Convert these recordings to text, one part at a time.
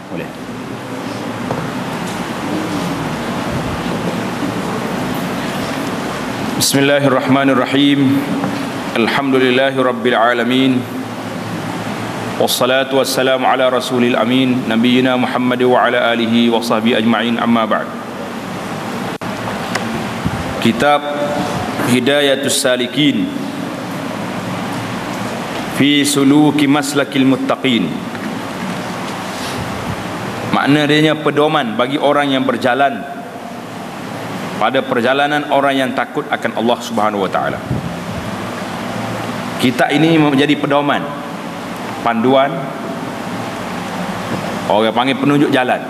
Boleh. Bismillahirrahmanirrahim. Alhamdulillahirabbil alamin. Wassalatu wassalamu ala rasulil amin, nabiyyina Muhammad wa ala alihi wa sahbihi ajma'in, amma ba'd. Kitab Hidayatus Salikin fi suluki maslakil muttaqin. Maknanya pedoman bagi orang yang berjalan pada perjalanan orang yang takut akan Allah Subhanahu wa taala. Kita ini menjadi pedoman, panduan, orang panggil penunjuk jalan.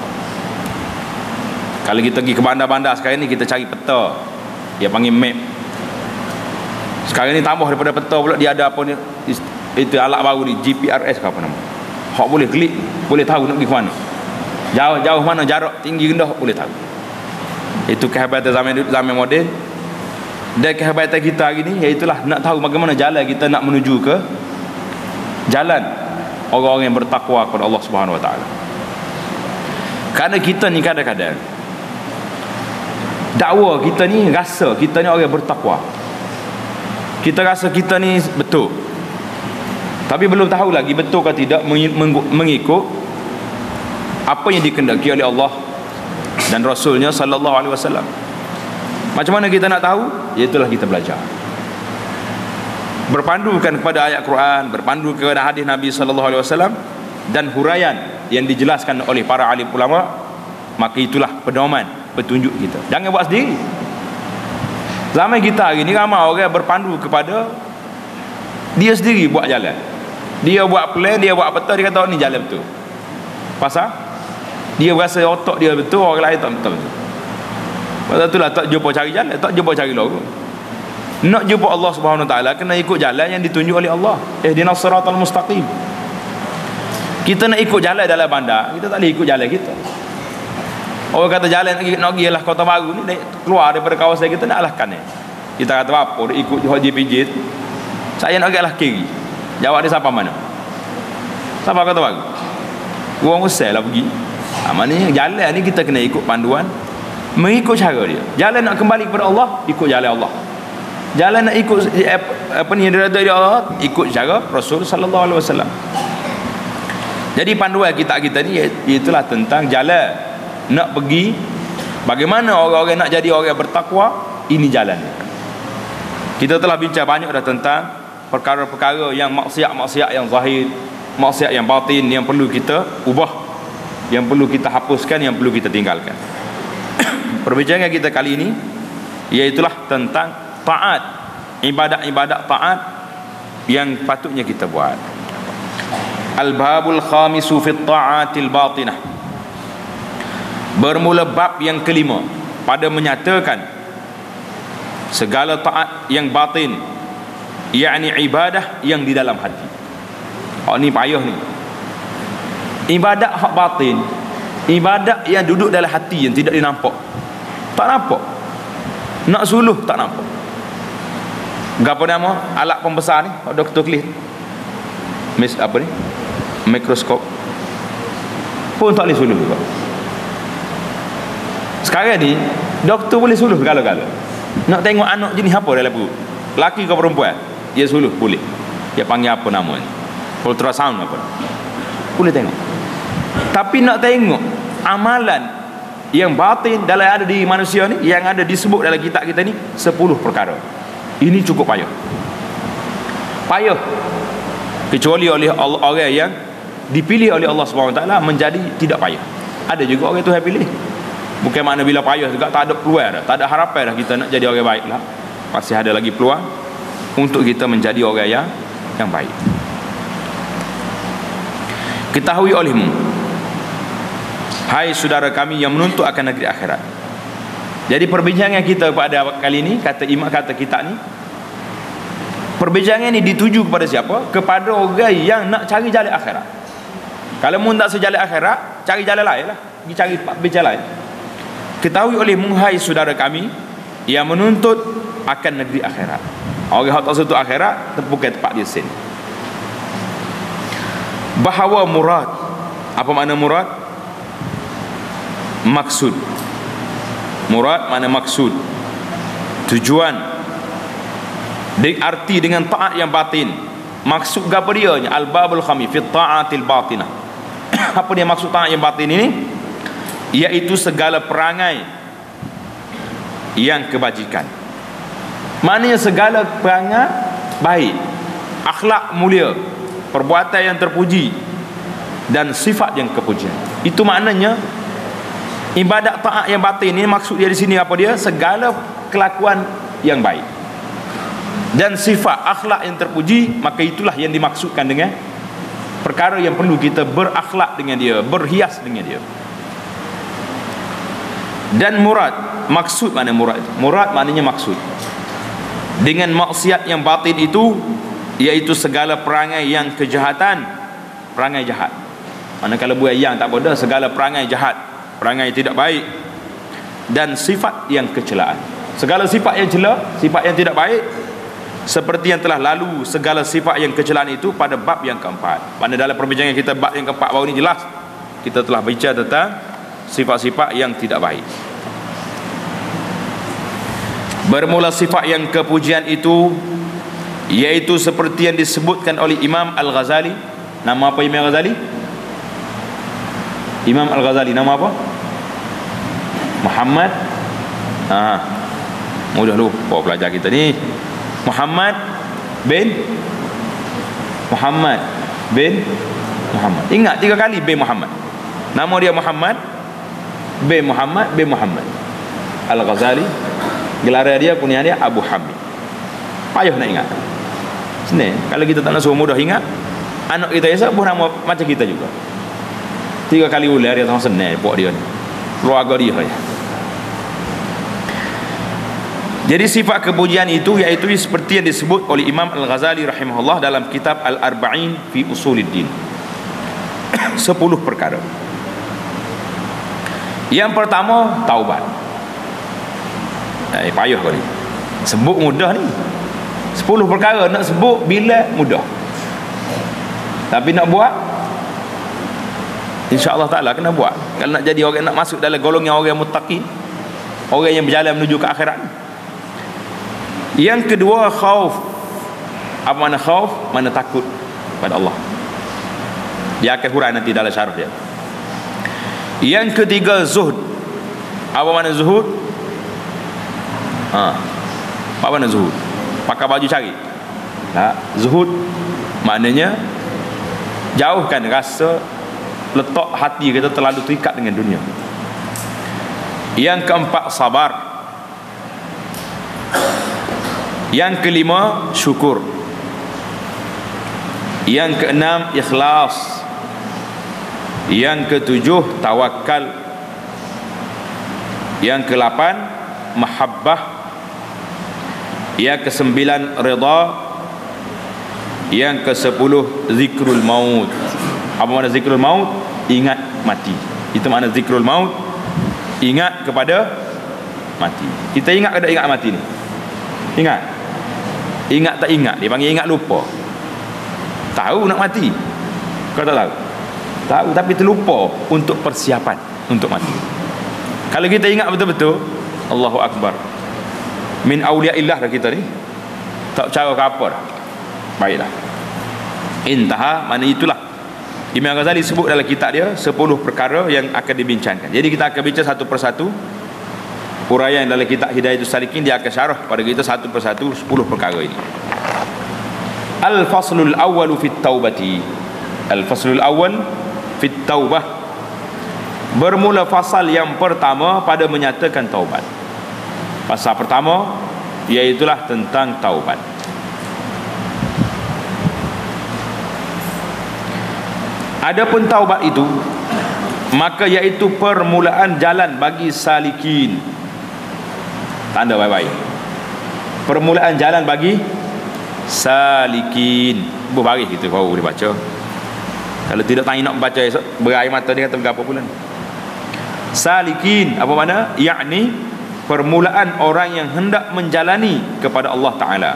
Kalau kita pergi ke bandar-bandar sekarang ni, kita cari peta, dia panggil map. Sekarang ni tambah daripada peta pula, dia ada apa ni, itu alat baru ni, GPRS ke apa nama. Hak boleh klik, boleh tahu nak pergi ke mana, jauh mana, jarak tinggi rendah boleh tahu. Itu kehebatan zaman moden. Dan kehebatan kita hari ni iaitulah nak tahu bagaimana jalan kita nak menuju ke jalan orang-orang yang bertakwa kepada Allah Subhanahu wa taala. Kerana kita ni kadang-kadang dakwa kita ni rasa kita ni orang yang bertakwa. Kita rasa kita ni betul, tapi belum tahu lagi betul ke tidak mengikut apa yang dikehendaki oleh Allah dan Rasulnya sallallahu alaihi wasallam. Macam mana kita nak tahu? Iaitulah kita belajar, berpandukan kepada ayat Quran, berpandu kepada hadis Nabi sallallahu alaihi wasallam dan huraian yang dijelaskan oleh para alim ulama. Maka itulah pedoman, petunjuk kita. Jangan buat sendiri. Zaman kita hari ni ramai orang berpandu kepada dia sendiri buat jalan. Dia buat plan, dia buat peta, dia kata ni jalan betul. Pasal dia rasa otak dia betul, orang lain tak betul. Pasal itulah tak jumpa cari jalan, tak jumpa cari lorong. Nak jumpa Allah Subhanahu wa taala kena ikut jalan yang ditunjuk oleh Allah. Ihdinas siratal mustaqim. Kita nak ikut jalan dalam bandar, kita tak boleh ikut jalan kita. Orang kata jalan nak pergi lah Kota Baru ni, keluar daripada kawasan kita nak alah kanan. Kita kata apa? Dia ikut JPJ. Saya nak pergi lah kiri. Jawab dia siapa mana? Siapa Kota Baru? Orang usai lah pergi. Maknanya jalan ni kita kena ikut panduan, mengikut cara dia. Jalan nak kembali kepada Allah, ikut jalan Allah. Jalan nak ikut apa ni yang diridai Allah, ikut cara Rasul sallallahu alaihi wasallam. Jadi panduan kita ni itulah tentang jalan nak pergi, bagaimana orang-orang nak jadi orang bertakwa. Ini jalan. Kita telah bincang banyak dah tentang perkara-perkara yang maksiat-maksiat yang zahir, maksiat yang batin, yang perlu kita ubah, yang perlu kita hapuskan, yang perlu kita tinggalkan. Perbincangan kita kali ini iaitulah tentang taat, ibadat-ibadat taat yang patutnya kita buat. Al-babul khamisu fi ta'atil batinah. Bermula bab yang kelima pada menyatakan segala taat yang batin, yakni ibadah yang di dalam hati. Ni payah ni. Ibadat hak batin, ibadat yang duduk dalam hati, yang tidak dinampak. Tak nampak. Nak suluh tak nampak. Apa nama alat pembesar ni? Doktor Klis. Apa ni? Mikroskop. Pun tak boleh suluh juga. Sekarang ni doktor boleh suluh gala-gala. Nak tengok anak jenis apa dalam perut, lelaki ke perempuan, dia suluh boleh. Dia panggil apa nama ni? Ultrasound apa? Boleh tengok. Tapi nak tengok amalan yang batin dalam ada di manusia ni, yang ada disebut dalam kitab kita ni 10 perkara. Ini cukup payah. Payah. Kecuali oleh orang yang dipilih oleh Allah Subhanahu wa taala menjadi tidak payah. Ada juga orang Tuhan pilih. Bukan makna bila payah juga tak ada peluang dah, tak ada harapan dah kita nak jadi orang baik lah. Pasti ada lagi peluang untuk kita menjadi orang yang baik. Ketahui olehmu, hai saudara kami yang menuntut akan negeri akhirat. Jadi perbincangan kita pada kali ini, kata imam, kata kita ni, perbincangan ni dituju kepada siapa? Kepada orang yang nak cari jalan akhirat. Kalau mu tak sejalan akhirat, cari jalan lain lah, pergi cari bincang lain. Ketahui olehmu, hai saudara kami yang menuntut akan negeri akhirat. Orang yang tak sentuh akhirat, bukan tempat dia sini. Bahawa murad Apa makna murad? Maksud. Murad makna maksud, tujuan. Diarti dengan taat yang batin. Maksud apa dia? Al-babul khamis fi ta'atil batinah. Apa dia maksud taat yang batin ini? Iaitu segala perangai yang kebajikan. Maknanya segala perangai baik, akhlak mulia, perbuatan yang terpuji, dan sifat yang kepujian. Itu maknanya ibadat taat yang batin ini. Maksud dia di sini apa dia? Segala kelakuan yang baik dan sifat akhlak yang terpuji. Maka itulah yang dimaksudkan dengan perkara yang perlu kita berakhlak dengan dia, berhias dengan dia. Dan murad, maksud mana murad? Murad maknanya maksud. Dengan maksiat yang batin itu, iaitu segala perangai yang kejahatan, perangai jahat. Manakala buat yang tak bodoh, segala perangai jahat, perangai tidak baik, dan sifat yang kecelaan. Segala sifat yang cela, sifat yang tidak baik, seperti yang telah lalu segala sifat yang kecelaan itu pada bab yang keempat. Mana dalam perbincangan kita bab yang keempat baru ni jelas kita telah bicara tentang sifat-sifat yang tidak baik. Bermula sifat yang kepujian itu, iaitu seperti yang disebutkan oleh Imam Al-Ghazali. Nama apa Imam Al-Ghazali? Imam Al-Ghazali nama apa? Muhammad. Mudah lupa pelajar kita ni. Muhammad bin Muhammad. Ingat 3 kali bin Muhammad. Nama dia Muhammad bin Muhammad bin Muhammad Al-Ghazali. Gelar dia, kunyah dia Abu Hamid. Payah nak ingat. Senang. Kalau kita tak nak suruh mudah ingat, anak kita esok pun nama macam kita juga. 3 kali ular dia sama senang buat dia ni. Keluarga dia ya. Jadi sifat kepujian itu iaitu seperti yang disebut oleh Imam Al-Ghazali rahimahullah dalam kitab Al-Arba'in fi Usuluddin. 10 perkara. Yang pertama, taubat. Payah kali. Sebut mudah ni. 10 perkara nak sebut bila mudah. Tapi nak buat, insya-Allah taala kena buat. Kalau nak jadi orang, nak masuk dalam golongan orang muttaqin, orang yang berjalan menuju ke akhirat. Yang kedua, khauf. Apa makna khauf? Makna takut pada Allah. Dia akan huraikan nanti dalam syarah dia. Yang ketiga, zuhud. Apa makna zuhud? Apa makna zuhud? Pakai baju cari. Zuhud maknanya jauhkan rasa, letak hati kita terlalu terikat dengan dunia. Yang keempat, sabar. Yang kelima, syukur. Yang keenam, ikhlas. Yang ketujuh, tawakal. Yang ke-8, mahabbah. Yang ke-9, rida. Yang ke-10, zikrul maut. Apa makna zikrul maut? Ingat mati. Itu makna zikrul maut. Ingat kepada mati. Kita ingat ke tak ingat mati ni? Ingat? Ingat tak ingat? Dia panggil ingat lupa. Tahu nak mati? Kau tak tahu? Tahu tapi terlupa untuk persiapan untuk mati. Kalau kita ingat betul-betul, Allahu Akbar, min awliyaillah dah kita ni. Tak cara ke apa dah. Baiklah. Intaha, mana itulah Imam Ghazali sebut dalam kitab dia 10 perkara yang akan dibincangkan. Jadi kita akan bincang satu persatu. Huraian dalam kitab Hidayatus Salikin, dia akan syarah pada kita satu persatu 10 perkara ini. Al-faslul awwalu fit taubati. Al-faslul awwal fit taubah. Bermula fasal yang pertama pada menyatakan taubat. Pasal pertama iaitulah tentang taubat. Adapun taubat itu, maka iaitu permulaan jalan bagi salikin. Tanda baik-baik. Permulaan jalan bagi salikin. Berbaris kita baru dia baca. Kalau tidak tanya nak baca esok, berair mata dia kata berapa bulan. Salikin apa makna? Yakni permulaan orang yang hendak menjalani kepada Allah Ta'ala.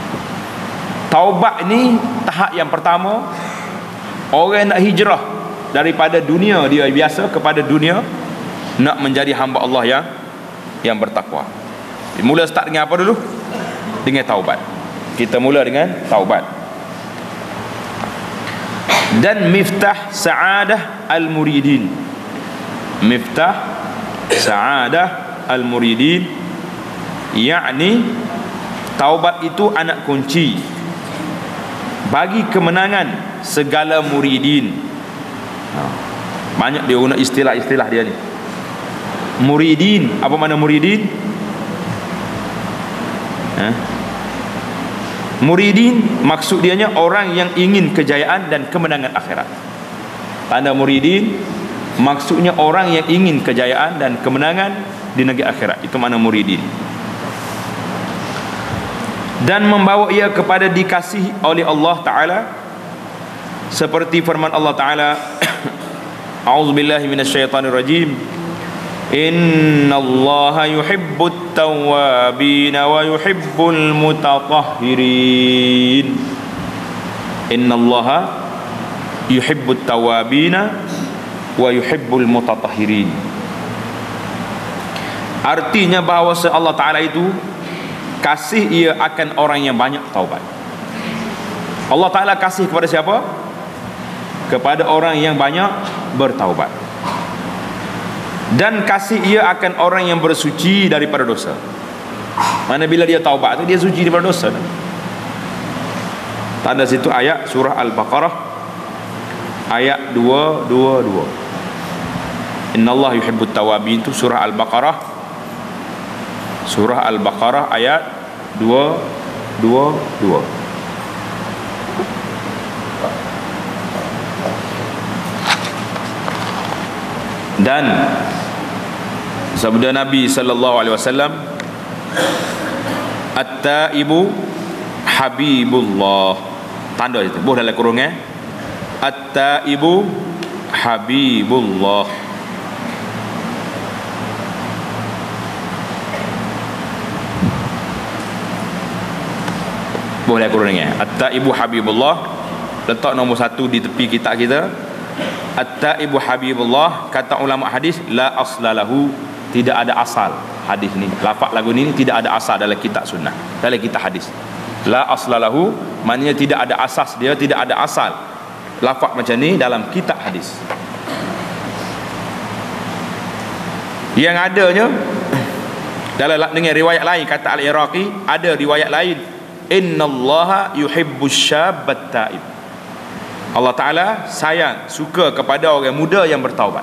Taubat ni tahap yang pertama. Orang nak hijrah daripada dunia dia biasa kepada dunia nak menjadi hamba Allah yang bertakwa. Mula start dengan apa dulu? Dengan taubat. Kita mula dengan taubat. Dan miftah sa'adah al-muridin. Miftah sa'adah al-muridin, yakni taubat itu anak kunci bagi kemenangan segala muridin. Banyak dia guna istilah-istilah dia ni. Muridin, apa makna muridin? Muridin maksud dianya orang yang ingin kejayaan dan kemenangan akhirat. Tanda muridin maksudnya orang yang ingin kejayaan dan kemenangan di negeri akhirat. Itu makna muridin. Dan membawa ia kepada dikasihi oleh Allah Ta'ala, seperti firman Allah Ta'ala A'udzubillahi minasyaitanirrajim, Innallaha yuhibbut tawwabin wa yuhibbul mutatahhirin. Innallaha yuhibbut tawwabin wa yuhibbul mutatahhirin. Artinya bahawa Allah Ta'ala itu kasih ia akan orang yang banyak taubat. Allah Ta'ala kasih kepada siapa? Kepada orang yang banyak bertaubat. Dan kasih ia akan orang yang bersuci daripada dosa. Mana bila dia taubat tu dia suci daripada dosa. Tanda situ ayat surah Al-Baqarah ayat 222. Innallaha yuhibbut tawwabin, itu surah Al-Baqarah. Surah Al-Baqarah ayat 222. Dan sabda Nabi sallallahu alaihi wasallam, At-taibu habibullah. Tanda itu buh dalam kurung At-taibu habibullah. Boleh kurangnya At-taibu habibullah. Letak nombor 1 di tepi kitab kita. At-taibu habibullah. Kata ulama hadis, la aslalahu, tidak ada asal hadis ni. Lafaz lagu ni tidak ada asal dalam kitab sunnah, dalam kitab hadis. La aslalahu maknanya tidak ada asas dia, tidak ada asal lafaz macam ni dalam kitab hadis. Yang adanya dalam dengan riwayat lain, kata Al-Iraqi, ada riwayat lain, innallaha yuhibbus syabbat taib. Allah Ta'ala sayang, suka kepada orang muda yang bertaubat.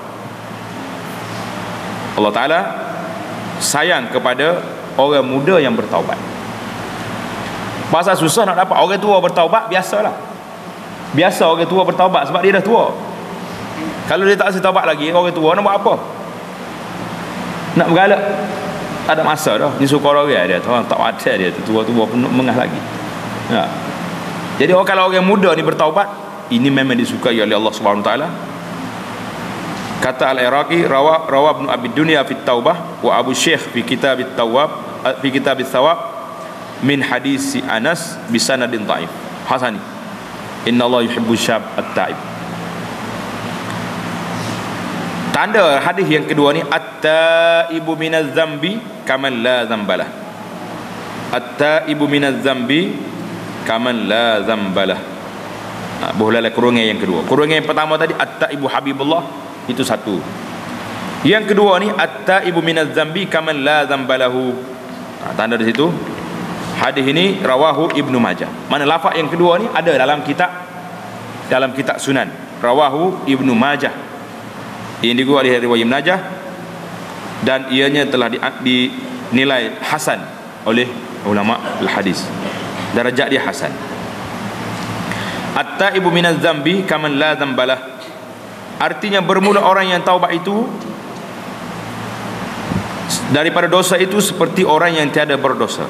Allah Ta'ala sayang kepada orang muda yang bertaubat. Pasal susah nak dapat orang tua bertaubat, biasalah. Biasa orang tua bertaubat sebab dia dah tua. Kalau dia tak kasi taubat lagi, orang tua nak buat apa? Nak bergalak? Tak ada masa dah. Ni suka orang dia, orang tak ada dia, tua-tua pun mengah lagi. Ya. Jadi kalau orang muda ni bertaubat, ini memang disukai oleh Allah Subhanahu Wa Taala. Kata Al-Iraqi, rawa Ibn Abi Dunya fi Taubah wa Abu Syekh fi Kitab At-Tawwab fi Kitab Ats-Tsawab min hadis Anas bi sanadin dhaif hasani. Innallaha yuhibbu syab at-taib. Tanda hadis yang kedua ni, at-taibu minaz zambi kaman la zambalah. At-taibu minaz zambi kaman la zambalah. Bolehlah kurungan yang kedua. Kurungan yang pertama tadi at-taibu habibullah, itu satu. Yang kedua ni at-taibu minaz zambi kaman la zambalahu. Tanda di situ. Hadis ini rawahu Ibnu Majah. Mana lafaz yang kedua ni ada dalam kitab Sunan. Rawahu Ibnu Majah. Ini juga dari riwayat Ibnu Majah dan ianya telah dinilai hasan oleh ulama al-hadis. Darajat dia hasan. At-taibu minaz zambi kaman la zambalah. Artinya bermula orang yang taubat itu daripada dosa itu seperti orang yang tiada berdosa.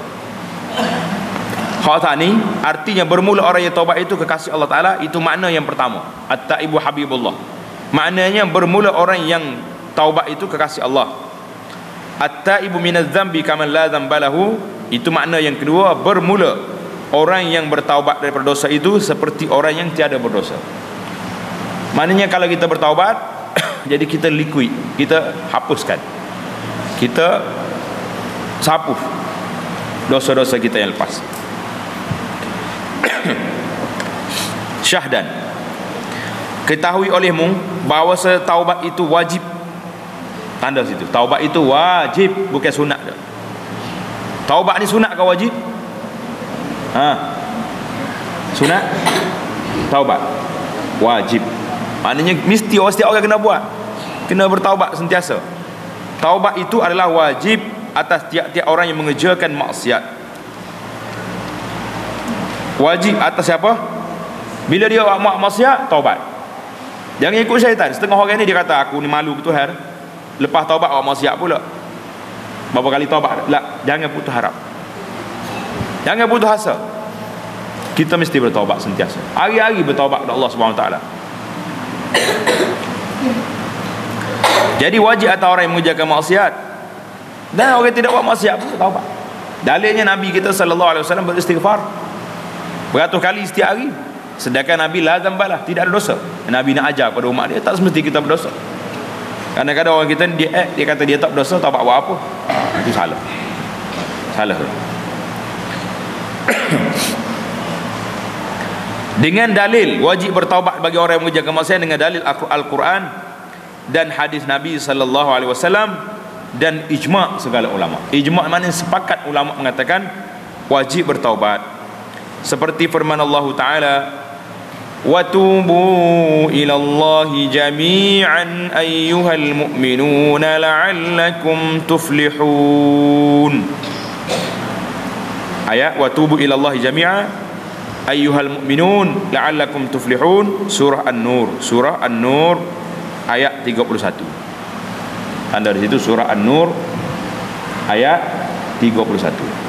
Hak ni artinya bermula orang yang taubat itu kekasih Allah Ta'ala. Itu makna yang pertama, at-taibu habibullah. Maknanya bermula orang yang taubat itu kekasih Allah. At-taibu minaz zambi kaman la zambalahu. Itu makna yang kedua, bermula orang yang bertaubat daripada dosa itu seperti orang yang tiada berdosa. Maknanya kalau kita bertaubat, jadi kita liquid, kita hapuskan, kita sapu dosa-dosa kita yang lepas. Syahdan, ketahui olehmu bahawa taubat itu wajib. Tanda situ, taubat itu wajib, bukan sunat. Taubat ni sunat ke wajib? Sunat. Taubat wajib. Maknanya mesti setiap orang kena buat, kena bertaubat sentiasa. Taubat itu adalah wajib atas tiap-tiap orang yang mengerjakan maksiat. Wajib atas siapa? Bila dia buat maksiat, taubat. Jangan ikut syaitan. Setengah orang ni dia kata, aku ni malu ke Tuhan, lepas taubat buat maksiat pula. Berapa kali taubat? Tak, jangan putus harap, jangan putus asa. Kita mesti bertaubat sentiasa, hari-hari bertaubat kepada Allah Subhanahu Wa Taala. Jadi wajib atas orang yang mengerjakan maksiat, dan orang yang tidak buat maksiat pun taubat. Dalilnya Nabi kita sallallahu alaihi wasallam beristighfar beratus kali setiap hari. Sedangkan Nabi la zambalah, tidak ada dosa. Nabi nak ajar pada umat dia, tak semesti kita berdosa. Kadang-kadang orang kita dia kata dia tak berdosa, taubat buat apa? Itu salah. Salah. Dengan dalil wajib bertaubat bagi orang yang mengerjakan maksiat dengan dalil Al-Quran dan hadis Nabi sallallahu alaihi wasallam dan ijma' segala ulama. Ijma' maknanya sepakat ulama mengatakan wajib bertaubat. Seperti firman Allah Taala, wa tubu ilallahi jami'an ayyuhal mu'minuna la'allakum tuflihun. Ayat wa tubu ilallahi jami'an ayyuhal mu'minun la'allakum tuflihun, surah An-Nur, surah An-Nur ayat 31. Anda di situ surah An-Nur ayat 31.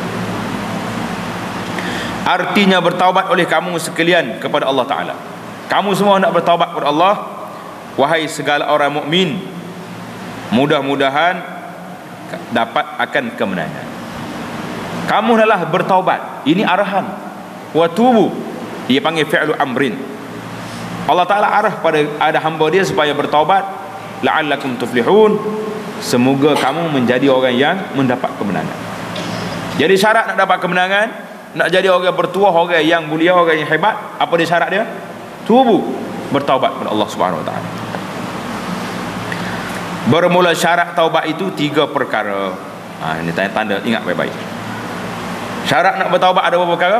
Artinya bertaubat oleh kamu sekalian kepada Allah Ta'ala. Kamu semua nak bertaubat kepada Allah, wahai segala orang mukmin, mudah-mudahan dapat akan kemenangan. Kamu adalah bertaubat. Ini arahan. Wa tubu, dia panggil fi'lu amrin. Allah Ta'ala arah pada ada hamba dia supaya bertaubat, la'allakum tuflihun, semoga kamu menjadi orang yang mendapat kemenangan. Jadi syarat nak dapat kemenangan, nak jadi orang bertuah, orang yang mulia, orang yang hebat, apa dia syarat dia? Tubu, bertaubat kepada Allah Subhanahu Wa Taala. Bermula syarat taubat itu 3 perkara. Ini tanda, ingat baik-baik. Syarat nak bertaubat ada berapa perkara?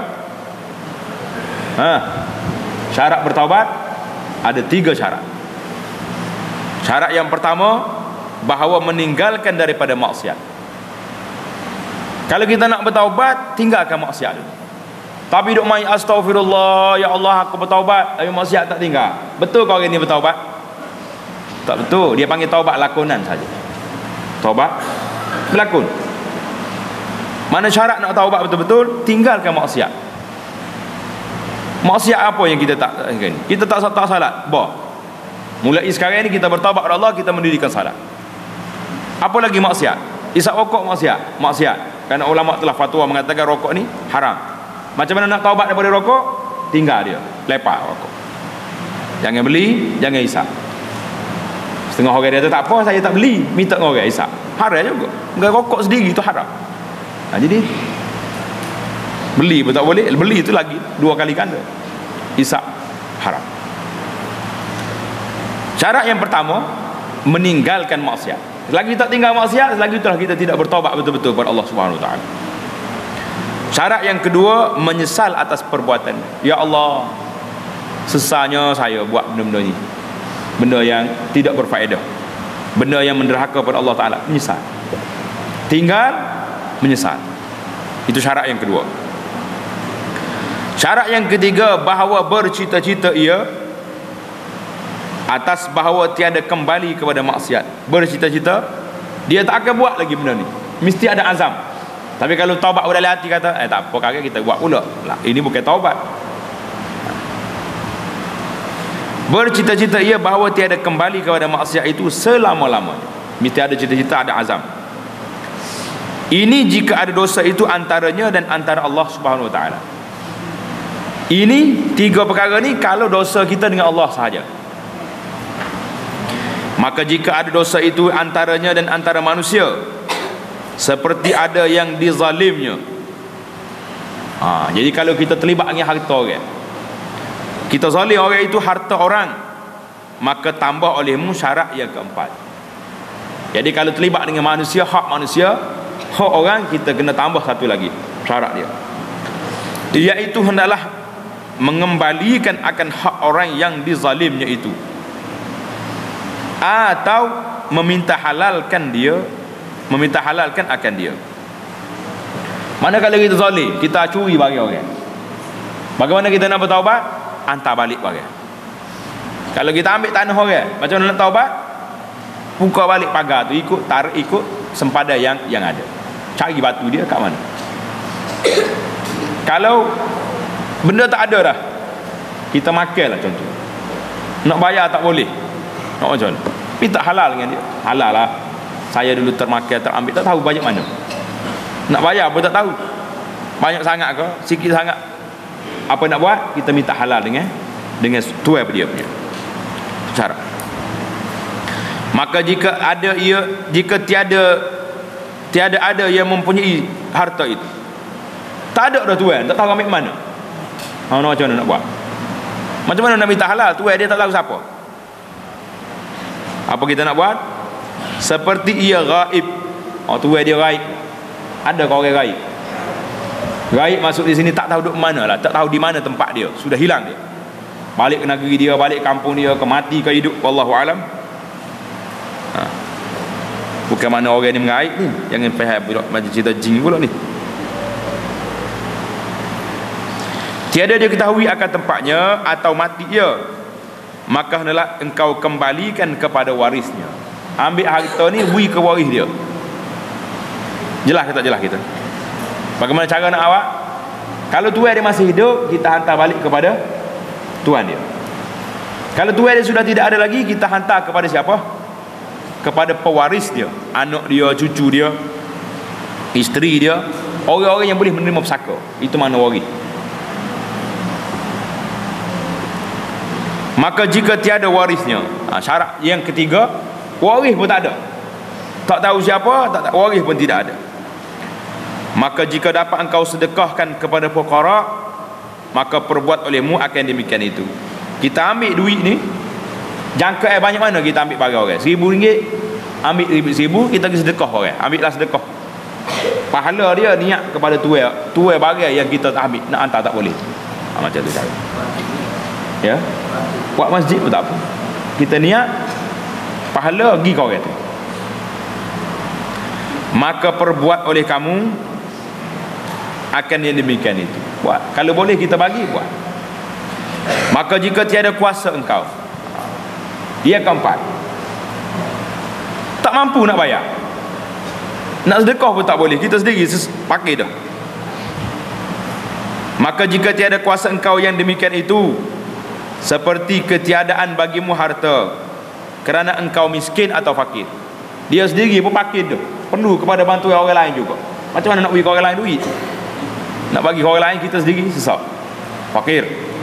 Syarat bertaubat ada 3 syarat. Syarat yang pertama, bahawa meninggalkan daripada maksiat. Kalau kita nak bertaubat, tinggalkan maksiat dulu. Tapi duk main astaghfirullah, ya Allah aku bertaubat, tapi maksiat tak tinggal. Betul kau orang ni bertaubat? Tak betul. Dia panggil taubat lakonan saja. Taubat berlakon. Mana syarat nak taubat betul-betul? Tinggalkan maksiat. Maksiat apa yang kita tak ni? Kita tak salat. Mulai sekarang ni kita bertaubat kepada Allah, kita mendirikan salat. Apa lagi maksiat? Isap rokok maksiat. Kerana ulama telah fatwa mengatakan rokok ni haram. Macam mana nak taubat daripada rokok? Tinggal dia, lepak rokok. Jangan beli, jangan isap. Setengah orang dia kata tak apa, saya tak beli, minta orang isap. Haram juga. Bukan rokok sendiri itu haram. Jadi beli pun tak boleh, beli itu lagi 2 kali ganda. Isap haram. Syarat yang pertama, meninggalkan maksiat. Selagi tak tinggal maksiat, selagi itulah kita tidak bertaubat betul-betul kepada Allah Subhanahu Wa Taala. Syarat yang kedua, menyesal atas perbuatan. Ya Allah, sesalnya saya buat benda-benda ni, benda yang tidak berfaedah, benda yang menderhaka kepada Allah Taala. Menyesal, tinggal menyesal. Itu syarat yang kedua. Syarat yang ketiga, bahawa bercita-cita ia atas bahawa tiada kembali kepada maksiat. Bercita-cita dia tak akan buat lagi benda ni, mesti ada azam. Tapi kalau taubat dalam hati kata tak apa, kakak kita buat pula lah, ini bukan taubat. Bercita-cita ia bahawa tiada kembali kepada maksiat itu selama-lamanya. Mesti ada cita-cita, ada azam. Ini jika ada dosa itu antaranya dan antara Allah Subhanahu Wa Taala. Ini 3 perkara ni kalau dosa kita dengan Allah sahaja. Maka jika ada dosa itu antaranya dan antara manusia, seperti ada yang dizalimnya. Jadi kalau kita terlibat dengan harta orang, kita zalim orang itu harta orang, maka tambah olehmu syarat yang keempat. Jadi kalau terlibat dengan manusia, hak orang, kita kena tambah satu lagi syarat dia, iaitu hendaklah mengembalikan akan hak orang yang dizalimnya itu, atau meminta halalkan akan dia. Mana kalau kita zalim, kita curi bagi orang, bagaimana kita nak bertaubat? Hantar balik barang. Kalau kita ambil tanah orang, macam mana nak taubat? Buka balik pagar tu, ikut sempadan yang ada. Cari batu dia kat mana. Kalau benda tak ada dah, kita makan lah contoh. Nak bayar tak boleh. Nak macam mana? Tapi tak halal dengan dia. Halal lah. Saya dulu termakan, terambil, tak tahu banyak mana. Nak bayar pun tak tahu. Banyak sangat ke? Sikit sangat. Apa nak buat? Kita minta halal dengan tuai dia punya cara. Maka jika tiada ada yang mempunyai harta itu, tak ada dah tuai, tak tahu ambil mana. Macam mana nak buat? Macam mana nak minta halal? Tuai dia tak tahu siapa. Apa kita nak buat? Seperti ia gaib. Tuai dia gaib. Ada kau orang gaib? Gaib masuk di sini tak tahu duduk mana lah, tak tahu di mana tempat dia, sudah hilang dia. Balik ke negeri dia, balik kampung dia, ke mati ke hidup, wallahu alam. Bukan mana orang ni mengaib ni, jangan faham pula macam cerita jin pula ni. Tiada dia ketahui akan tempatnya atau mati dia, maka hendaklah engkau kembalikan kepada warisnya. Ambil harta ni, beri ke waris dia. Jelas ke tak jelas kita? Bagaimana cara nak awak? Kalau tuan dia masih hidup, kita hantar balik kepada tuan dia. Kalau tuan dia sudah tidak ada lagi, kita hantar kepada siapa? Kepada pewaris dia, anak dia, cucu dia, isteri dia, orang-orang yang boleh menerima pesaka. Itu mana waris. Maka jika tiada warisnya, syarat yang ketiga, waris pun tak ada. Tak tahu siapa, waris pun tidak ada. Maka jika dapat engkau sedekahkan kepada fuqara, maka perbuat olehmu akan demikian itu. Kita ambil duit ni, jangka banyak mana kita ambil bagi orang? RM1,000, ambil RM1,000, kita pergi sedekah orang. Ambillah sedekah. Pahala dia niat kepada tuai bagai yang kita tak ambil, nak hantar tak boleh. Macam tu cara. Ya. Buat masjid pun tak apa. Kita niat pahala pergi ke orang tu. Maka perbuat oleh kamu akan yang demikian itu. Buat. Kalau boleh kita bagi, buat. Maka jika tiada kuasa engkau, dia keempat, tak mampu nak bayar, nak sedekah pun tak boleh, kita sendiri pakai dah. Maka jika tiada kuasa engkau yang demikian itu, seperti ketiadaan bagimu harta kerana engkau miskin atau fakir, dia sendiri pun fakir dah, perlu kepada bantuan orang lain juga. Macam mana nak bagi orang lain duit? Nak bagi orang lain, kita sendiri sesak, fakir.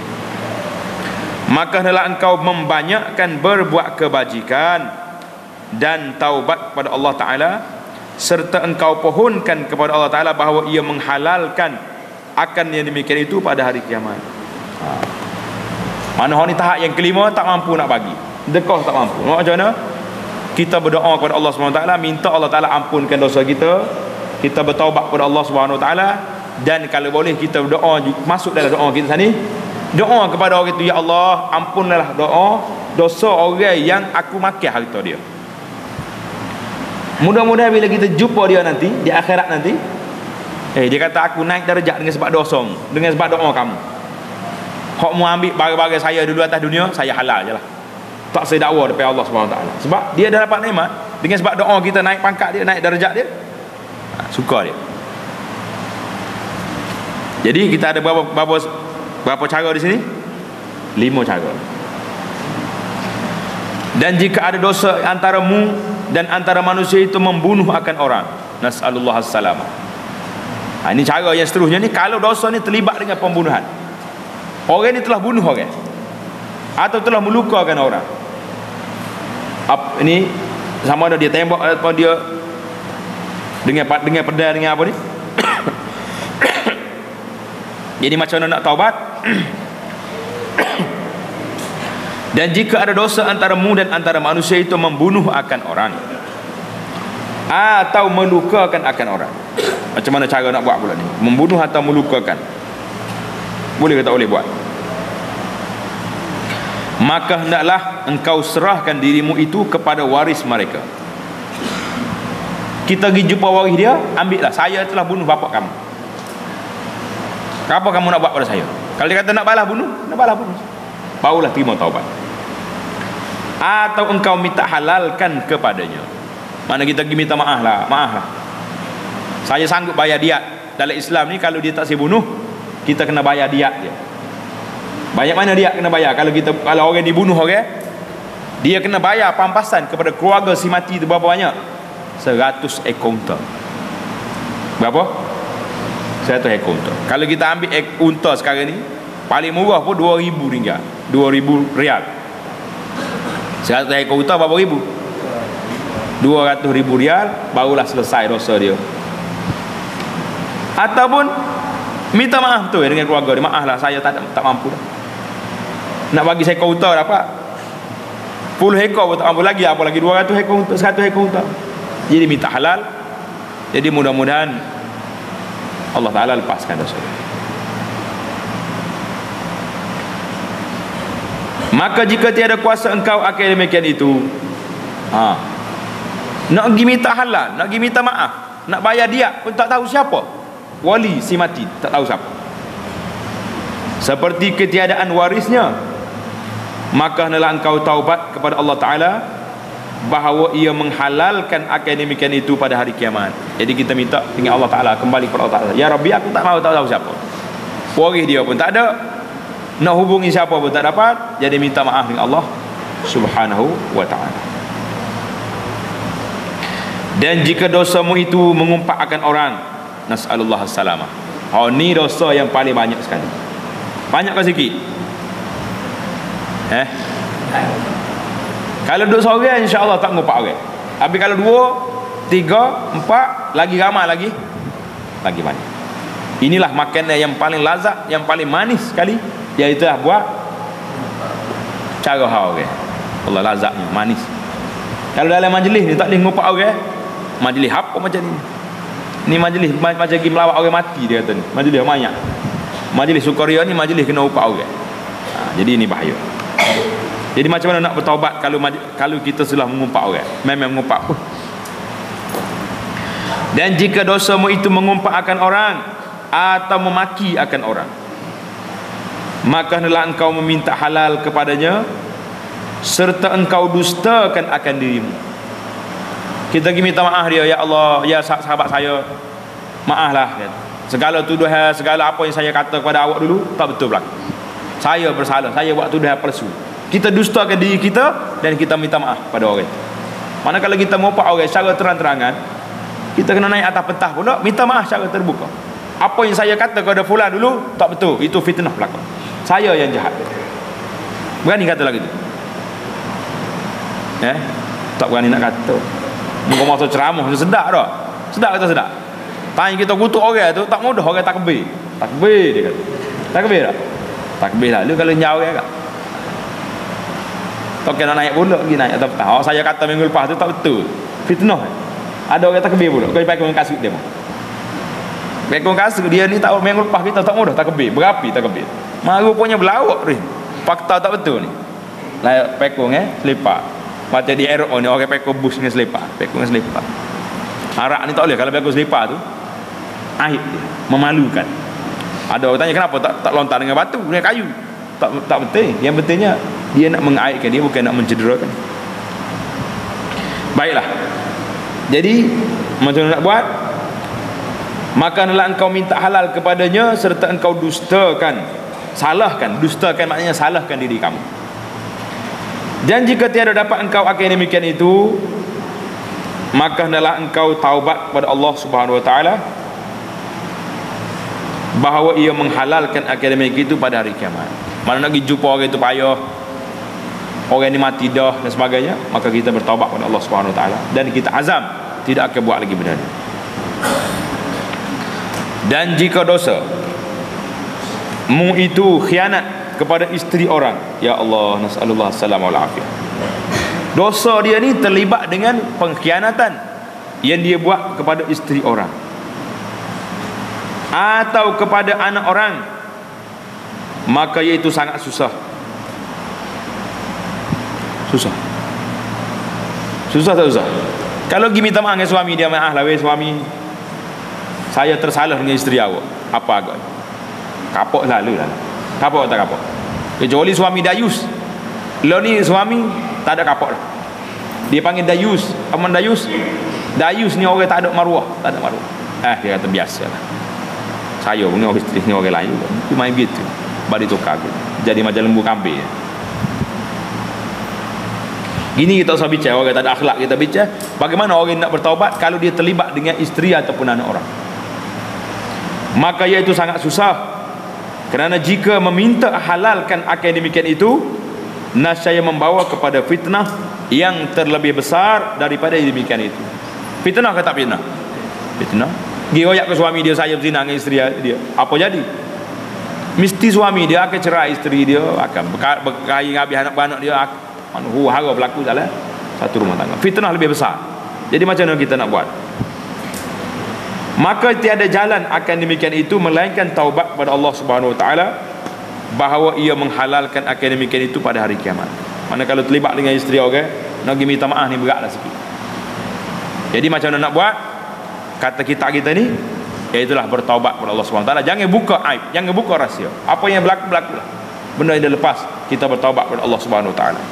Maka hendaklah engkau membanyakkan berbuat kebajikan dan taubat kepada Allah Ta'ala, serta engkau pohonkan kepada Allah Ta'ala bahawa ia menghalalkan akan yang demikian itu pada hari kiamat. Mana ni tahap yang kelima, tak mampu nak bagi, sedekah tak mampu. Macam mana? Kita berdoa kepada Allah SWT, minta Allah Ta'ala ampunkan dosa kita, kita bertaubat kepada Allah SWT, dan kalau boleh kita berdoa, masuk dalam doa kita sini, doa kepada orang itu, ya Allah, ampunlah dosa orang yang aku makan harta dia. Mudah-mudahan bila kita jumpa dia nanti di akhirat nanti, dia kata aku naik darjat dengan sebab dosa, dengan sebab doa kamu. Hak mu ambil barang-barang saya dulu atas dunia, saya halal je lah, tak saya dakwa depan Allah SWT. Sebab dia dah dapat nikmat, dengan sebab doa kita naik pangkat dia, naik darjat dia, suka dia. Jadi kita ada berapa cara di sini? 5 cara. Dan jika ada dosa antaramu dan antara manusia itu membunuh akan orang, nas'alullah as-salamah. Ini cara yang seterusnya ni, kalau dosa ni terlibat dengan pembunuhan, orang ni telah bunuh orang atau telah melukakan orang, Ini sama ada dia tembak atau dia dengan pedang dengan apa ni. Jadi macam mana nak taubat? Dan jika ada dosa antaramu dan antara manusia itu membunuh akan orang atau melukakan akan orang. Macam mana cara nak buat pula ni? Membunuh atau melukakan. Boleh ke tak boleh buat? Maka hendaklah engkau serahkan dirimu itu kepada waris mereka. Kita pergi jumpa waris dia, ambillah, saya telah bunuh bapa kamu. Apa kamu nak buat pada saya? Kalau dia kata nak balas bunuh, barulah terima taubat. Atau engkau minta halalkan kepadanya. Mana kita pergi minta maaf lah. Saya sanggup bayar diat. Dalam Islam ni kalau dia tak saya bunuh, kita kena bayar diat dia. Banyak mana diat kena bayar? Kalau orang dibunuh orang, dia kena bayar pampasan kepada keluarga si mati itu berapa banyak? 100 ekor unta. Berapa? 100 ekor unta. Kalau kita ambil unta sekarang ni, paling murah pun 2,000 ringgit, 2,000 rial. 100 ekor unta berapa ribu? 200,000 rial, barulah selesai dosa dia. Ataupun minta maaf tu dengan keluarga dia, maaflah saya tak mampu dah. Nak bagi saya ekor unta dapat 10 ekor pun tak mampu lagi, apa lagi 200 ekor unta, 100 ekor unta. Jadi minta halal. Jadi mudah-mudahan Allah Ta'ala lepaskan dosa. Maka jika tiada kuasa engkau akan demikian itu, nak pergi minta halal, nak pergi minta maaf, nak bayar dia pun tak tahu siapa wali si mati, tak tahu siapa. Seperti ketiadaan warisnya, maka hendaklah engkau taubat kepada Allah Ta'ala bahawa ia menghalalkan akan demikian itu pada hari kiamat. Jadi kita minta dengan Allah Ta'ala, kembali kepada Allah Ta'ala. Ya Rabbi, aku tak mahu tahu siapa, waris dia pun tak ada, nak hubungi siapa pun tak dapat. Jadi minta maaf dengan Allah Subhanahu wa Ta'ala. Dan jika dosamu itu mengumpat akan orang, nas'alullah as-salamah. Ni dosa yang paling banyak sekali. Banyak ke sikit? Kalau duduk seorang, insya-Allah tak ngumpat orang. Tapi kalau 2, 3, 4, lagi ramai lagi banyak. Inilah makanan yang paling lazat, yang paling manis sekali, iaitu buat cara hal orang. Allah, lazatnya manis. Kalau dalam majlis ni tak boleh ngumpat orang. Majlis apa macam ni? Ni majlis macam pergi melawat orang mati, dia kata ni. Majlis banyak. Majlis sukaria ni majlis kena upah orang. Jadi ini bahaya. Jadi macam mana nak bertaubat kalau kita sudah mengumpat orang? Memang mengumpat pun. Dan jika dosamu itu mengumpat akan orang atau memaki akan orang, maka hendaklah engkau meminta halal kepadanya, serta engkau dustakan akan dirimu. Kita pergi minta maaf dia, ya Allah, ya sahabat saya, maaflah. Segala tuduhan, segala apa yang saya kata kepada awak dulu tak betul belaka. Saya bersalah, saya buat tuduhan palsu. Kita dustakan diri kita dan kita minta maaf pada orang. Manakala kita mengumpat orang secara terang-terangan, kita kena naik atas pentah pula, minta maaf secara terbuka. Apa yang saya kata kepada fulan dulu tak betul, itu fitnah belaka. Saya yang jahat. Berani kata lagi tu? Tak berani nak kata. Muka masa ceramah tu sedap dah. Sedap kata sedap. Tanya kita kutuk orang tu tak mudah, orang takbir. Takbir dia kata. Takbir tak? Takbir lah. Lu kalau jauh kan. Tak kena naik pula lagi naik atas petang. Saya kata minggu lepas tu tak betul. Fitnah. Ada orang takbir pula. Kau pakai dengan kasut dia. Pakai kasut dia ni tak minggu lepas kita tak mudah takbir. Berapi takbir. Rupanya berlawak ni. Fakta tak betul ni. Layak pekong selepak. Macam di Eropa ni orang pekong bus dengan selepak. Pekong dengan selepak. Arak ni tak boleh. Kalau pekong selepak tu aib dia, memalukan. Ada orang tanya kenapa tak lontar dengan batu, dengan kayu. Tak betul. Yang betulnya dia nak mengaibkan, dia bukan nak mencederakan. Baiklah. Jadi macam mana nak buat? Maka hendaklah engkau minta halal kepadanya, serta engkau dustakan, salahkan. Dustakan maknanya salahkan diri kamu. Dan jika tiada dapat engkau akan demikian itu, maka hendaklah engkau taubat kepada Allah Subhanahu wa Ta'ala bahawa ia menghalalkan akademik itu pada hari kiamat. Mana nak pergi jumpa orang itu payah. orang ini mati dah dan sebagainya, maka kita bertaubat kepada Allah Subhanahu Wa Taala dan kita azam tidak akan buat lagi benda ini. Dan jika dosa mu itu khianat kepada isteri orang, ya Allah, nasallallahu salam wal afiyah, dosa dia ni terlibat dengan pengkhianatan yang dia buat kepada isteri orang atau kepada anak orang, maka iaitu sangat susah. Susah tak susah? Kalau pergi minta maaf dengan suami dia, maaf lah weh suami, saya tersalah dengan isteri awak. Apa agak? Kapok selalu lah. Kapok tak kapok? Kecuali suami dayus. Lo ni suami tak ada kapok lah. Dia panggil dayus. Apa dayus? Dayus ni orang tak ada maruah, tak ada maruah. Dia kata biasa lah. Saya pun ni orang isteri ni orang lain juga. Dia main gitu. Bari tukar gitu. Jadi macam lembu kambing. Gini kita usah bicara orang tak ada akhlak, kita bicara bagaimana orang nak bertaubat kalau dia terlibat dengan isteri ataupun anak orang. Maka iaitu sangat susah, kerana jika meminta halalkan akan demikian itu, nascaya membawa kepada fitnah yang terlebih besar daripada demikian itu. Fitnah ke tak fitnah? Fitnah. Pergi royak ke suami dia, saya berzina dengan isteri dia, apa jadi? Mesti suami dia akan cerai isteri dia, akan berkahwin habis anak-anak dia, hara berlaku dalam satu rumah tangga. Fitnah lebih besar. Jadi macam mana kita nak buat? Maka tiada jalan akan demikian itu melainkan taubat kepada Allah Subhanahu Wa Taala, bahawa ia menghalalkan akan demikian itu pada hari kiamat. Mana kalau terlibat dengan isteri orang, nak pergi minta maaf ni beratlah sikit. Jadi macam mana nak buat? Kata kita ni, iaitulah bertaubat kepada Allah Subhanahu Wa Taala. Jangan buka aib, jangan buka rahsia. Apa yang berlaku-berlakulah. Benda yang dah lepas, kita bertaubat kepada Allah Subhanahu Wa Taala.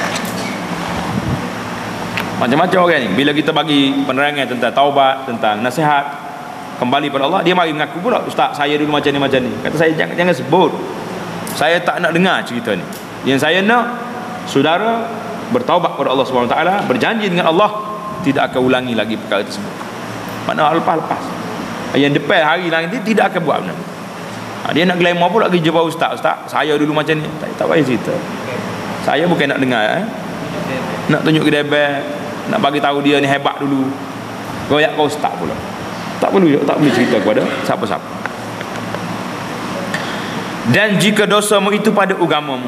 Macam-macam orang ni, bila kita bagi penerangan tentang taubat, tentang nasihat kembali pada Allah, dia mari mengaku pula, ustaz saya dulu macam ni. Kata saya jangan sebut, saya tak nak dengar cerita ni. Yang saya nak saudara bertaubat kepada Allah Subhanahu Wa Taala, berjanji dengan Allah tidak akan ulangi lagi perkara tersebut. Mana lepas yang depan hari nanti tidak akan buat benda. Dia nak glamour pula pergi jumpa ustaz, saya dulu macam ni. Tak payah cerita. Saya bukan nak dengar nak tunjuk ke dia, nak bagi tahu dia ni hebat dulu. Goyak kau ustaz pula. Tak perlu cerita kepada siapa-siapa. Dan jika dosamu itu pada agamamu,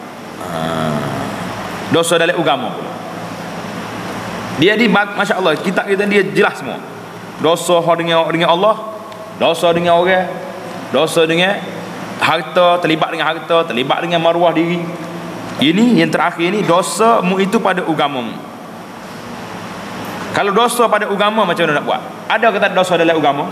dosa dalam agama pula. Dia di masya-Allah, kitab kita dia jelas semua. Dosa dengan Allah, dosa dengan orang, dosa dengan harta, terlibat dengan harta, terlibat dengan maruah diri. Ini yang terakhir ni, dosamu itu pada agamamu. Kalau dosa pada agama macam mana nak buat? Ada kata dosa dalam agama?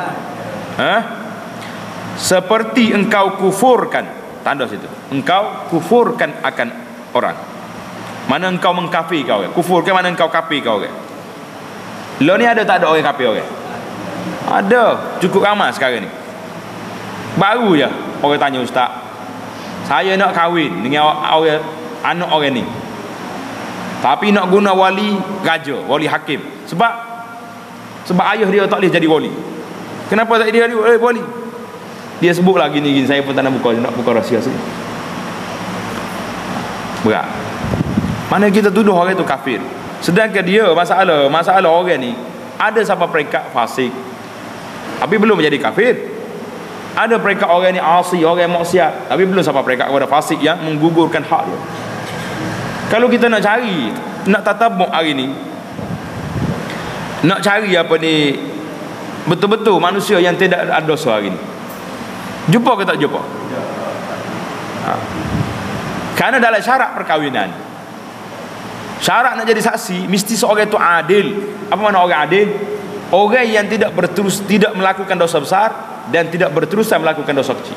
Seperti engkau kufurkan, tanda situ, engkau kufurkan akan orang. Mana engkau mengkafir kau orang? Kufurkan mana engkau kafir kau orang? Lo ni ada tak ada orang kafir orang? Ada, cukup ramai sekarang ni. Baru je orang tanya ustaz, saya nak kahwin dengan orang, anak orang ni, tapi nak guna wali raja, wali hakim. Sebab ayah dia tak boleh jadi wali. Kenapa tak dia jadi wali? Dia sebut lagi ni, saya pun tak nak buka rahsia sini. Berat. Mana kita tuduh orang itu kafir, sedangkan dia masalah orang ni ada sampai peringkat fasik, tapi belum menjadi kafir. Ada peringkat orang ni asi, orang maksiat, tapi belum sampai peringkat kepada fasik yang menggugurkan hak dia. Kalau kita nak cari, nak tatabuk hari ni, nak cari apa ni betul-betul manusia yang tidak ada dosa hari ni, jumpa ke tak jumpa? Kerana dalam syarat perkahwinan, syarat nak jadi saksi mesti seorang itu adil. Apa makna orang adil? Orang yang tidak melakukan dosa besar dan tidak berterusan melakukan dosa kecil,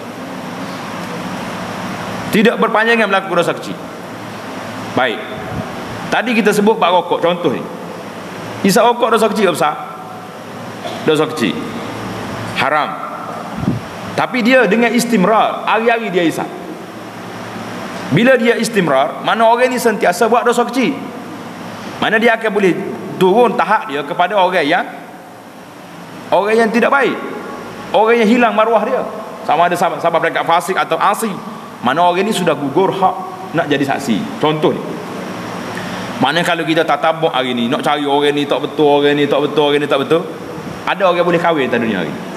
tidak berpanjangan melakukan dosa kecil. Baik, tadi kita sebut bab rokok contoh ni. Isap rokok dosa kecil ke besar? Dosa kecil, haram. Tapi dia dengan istimrar, hari-hari dia isap. Bila dia istimrar, mana orang ni sentiasa buat dosa kecil, mana dia akan boleh turun tahap dia kepada orang yang tidak baik, orang yang hilang maruah dia, sama ada sampai peringkat fasik atau asi. Mana orang ni sudah gugur hak nak jadi saksi. Contoh ni, Mana kalau kita tak tabuk hari ni, nak cari orang ni tak betul, orang ni tak betul, orang ni tak betul, ada orang boleh kahwin atas dunia hari ni?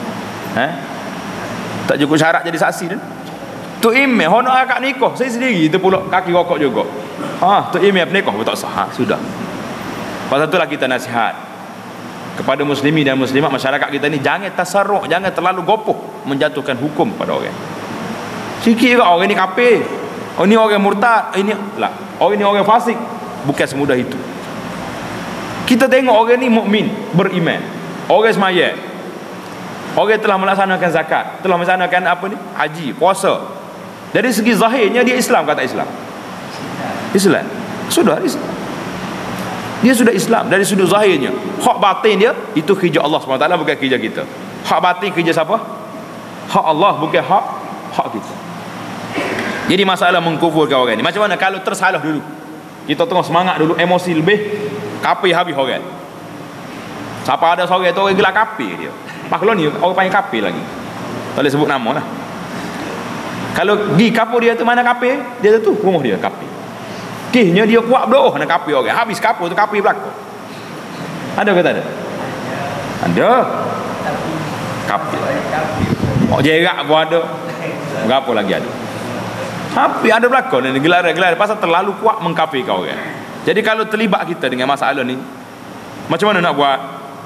Tak cukup syarat jadi saksi dah. Tok Imam honor akad nikah, saya sendiri kita pula kaki rokok juga. Tok Imam nikah pun tak sah. Sudah. Pasal itulah kita nasihat kepada muslimin dan muslimat masyarakat kita ni, jangan tasarruf, jangan terlalu gopoh menjatuhkan hukum pada orang. Sikit ke orang ni kafir, orang ni orang murtad, ini lah, orang ni orang fasik. Bukan semudah itu. Kita tengok orang ni mukmin, beriman, orang semaya, orang telah melaksanakan zakat, telah melaksanakan apa ni, haji, puasa. Dari segi zahirnya dia Islam, kata Islam. Islam. Sudah Islam. Dia sudah Islam dari sudut zahirnya. Hak batin dia itu kerja Allah SWT, bukan kerja kita. Hak batin kerja siapa? Hak Allah, bukan hak kita. Jadi masalah mengkufurkan orang ni, macam mana kalau tersalah dulu, kita tengah semangat dulu, emosi lebih, kafir habis orang. Siapa ada seorang tu orang gelak kafir dia. Kalau ni orang panggil kafir lagi, tak boleh sebut nama lah. Kalau di kapur dia tu mana kafir, dia tu rumah dia kafir. Kihnya dia kuat berdoa nak kafir orang, habis kapur tu kafir belaka. Ada ke tak ada? Ada. Kafir. Oh jerak pun ada. Berapa lagi ada? Tapi ada belakang ni gelar-gelar pasal terlalu kuat mengkafirkan orang. Jadi kalau terlibat kita dengan masalah ni, macam mana nak buat?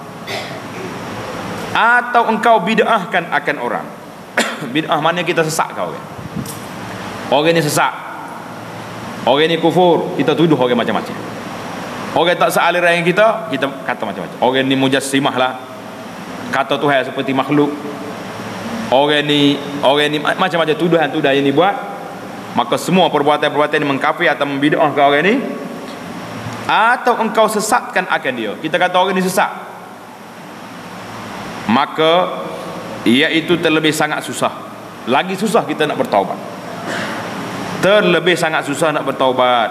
Atau engkau bid'ahkan akan orang. Bid'ah mana kita sesatkan orang. Orang ni sesat, orang ni kufur, kita tuduh orang macam-macam. Orang tak sealiran kita kata macam-macam. Orang ni mujassimah lah, kata Tuhan seperti makhluk. Orang ni macam-macam tuduhan-tuduhan yang dibuat. Maka semua perbuatan-perbuatan ini mengkafir atau membid'ahkan orang ni. Atau engkau sesatkan akan dia. Kita kata orang ni sesat, maka iaitu terlebih sangat susah. Lagi susah kita nak bertaubat. Terlebih sangat susah nak bertaubat.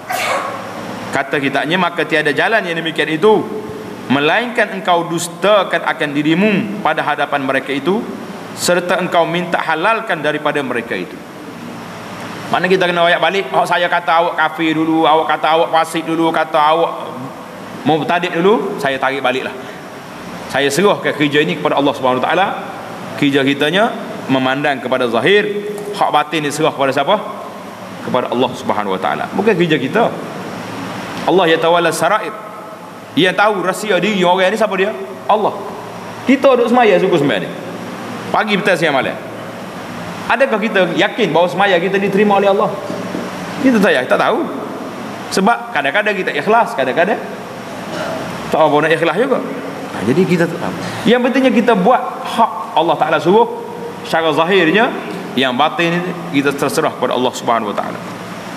Kata kitabnya, maka tiada jalan yang demikian itu, melainkan engkau dustakan akan dirimu pada hadapan mereka itu, serta engkau minta halalkan daripada mereka itu. Mana kita kena ayat balik. Saya kata awak kafir dulu, awak kata awak fasik dulu, kata awak mubtadi' dulu, saya tarik baliklah. Saya serahkan kerja ini kepada Allah Subhanahu Wa Taala. Kerja kitanya memandang kepada zahir, hak batin diserah kepada siapa? Kepada Allah Subhanahu Wa Taala. Bukan kerja kita. Allah yatawalla sarair. Yang tahu rahsia diri orang ni siapa dia? Allah. Kita duduk semaya suku sembahyang ni, pagi, petang, siang, malam. Adakah kita yakin bahawa semaya kita diterima oleh Allah? Kita tak tahu. Sebab kadang-kadang kita ikhlas, kadang-kadang tak apa nak ikhlas juga. Jadi kita tak tahu. Yang pentingnya kita buat hak Allah Ta'ala suruh secara zahirnya, yang batin kita terserah kepada Allah Subhanahu Wa Ta'ala.